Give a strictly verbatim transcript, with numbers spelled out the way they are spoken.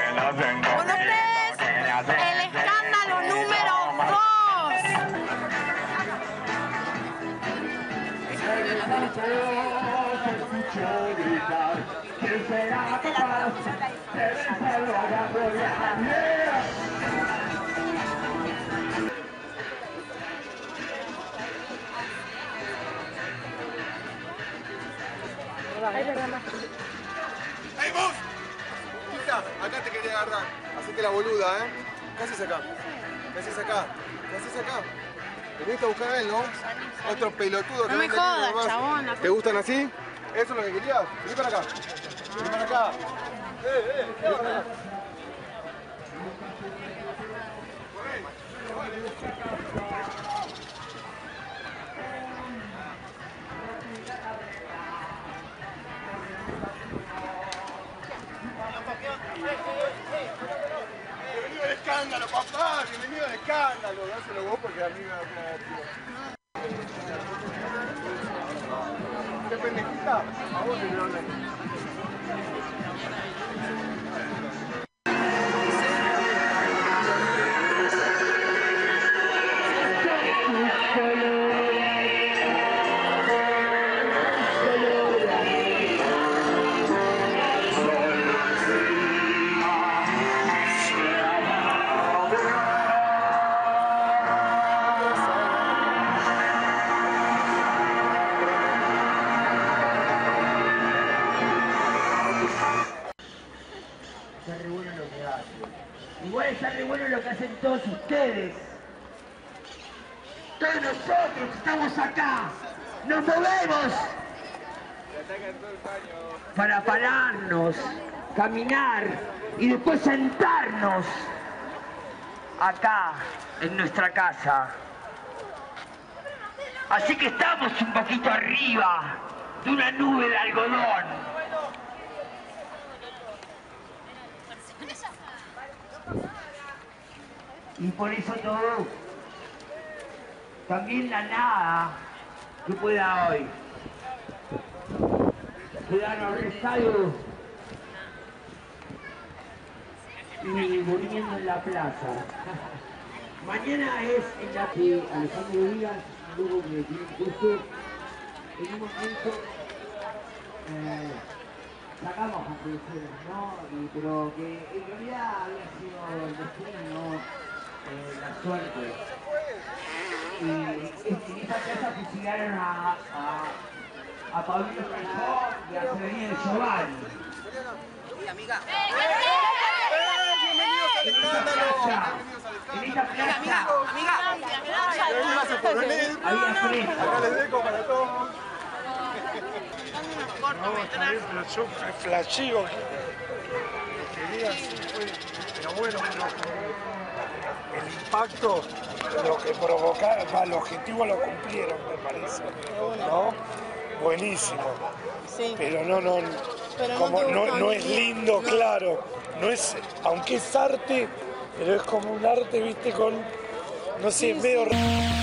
Con ustedes, el escándalo número dos. ¿Quién será capaz de vencerlo a la gloria? ¡Hey, vos! Hija, acá te quería agarrar. Hacete la boluda, ¿eh? ¿Qué haces acá? ¿Qué haces acá? ¿Qué haces acá? Veniste a buscar a él, ¿no? Otro pelotudo que No me vende jodas, nomás. chabón. ¿Te gustan así? ¿Eso es lo que querías? Vení para acá. Vení para acá. ¡Eh, eh! ¿Qué onda? Bienvenido al escándalo, papá, bienvenido al escándalo. Dáselo vos porque a mí me da pena, tío. ¿Qué pendejita? A vos te lo hablan. Está re bueno lo que hace. Igual está re bueno lo que hacen todos ustedes. Todos nosotros estamos acá. Nos movemos para pararnos, caminar y después sentarnos acá en nuestra casa. Así que estamos un poquito arriba de una nube de algodón. Y por eso todo, también la nada que pueda hoy quedarnos restados y durmiendo en la plaza. Mañana es en la que Alejandro Díaz, luego que tiene puesto, en un momento eh, sacamos conclusiones, ¿no? Y, pero que en realidad había sido el destino, no Eh, la suerte. Y en esta casa fusilaron a, a, a Paulino Cajón y a Severino Giovanni. Sí, amiga. En esta plaza, en esta plaza, había fresco. Acá les dejo para todos. No, está bien, pero yo flasheo que quería, fue, pero bueno, el impacto, lo que provocaron, el objetivo lo cumplieron, me parece, ¿no? Buenísimo. Sí. Pero no, no, Pero no como te no, gustó no ni es bien. lindo, No. claro, no es, aunque es arte, pero es como un arte, viste, con, no sé, Sí, medio... sí.